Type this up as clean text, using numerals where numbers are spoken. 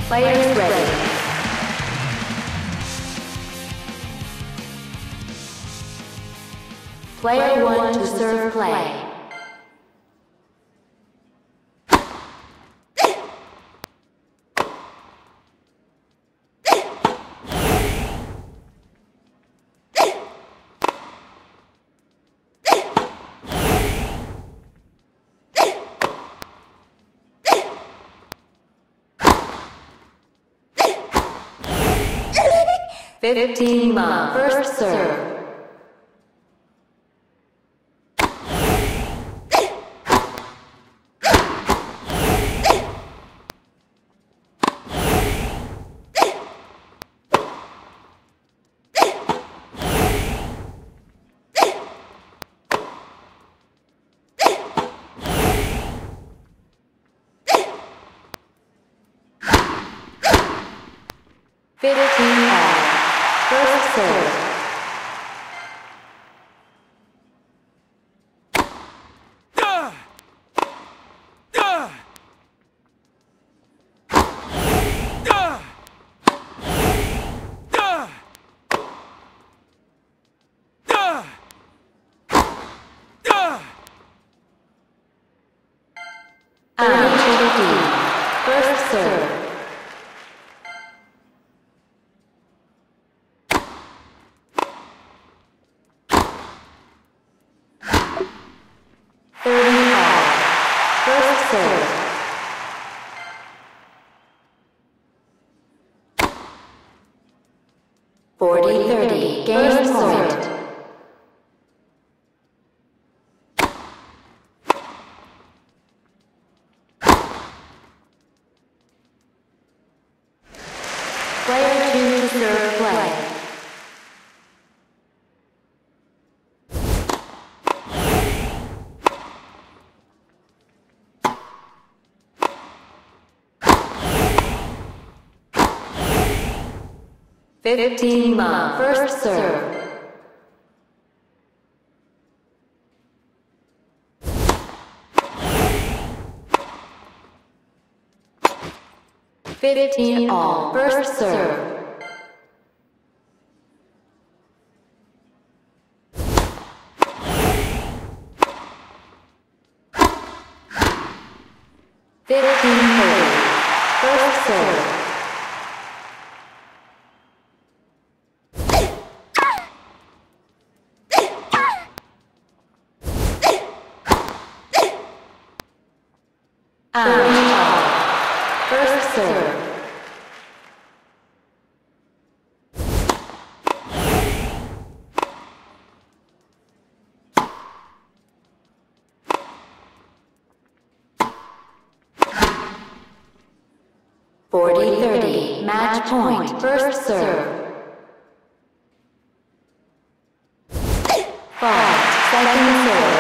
Players ready. Player 1 to serve play. Fifteen love. First serve. First serve. First serve. 40-30. Game point. Player 2 to serve play. Fifteen love. First serve. Fifteen all. First serve. First serve. First serve. (40-30) Match point. First serve. 5 second serve.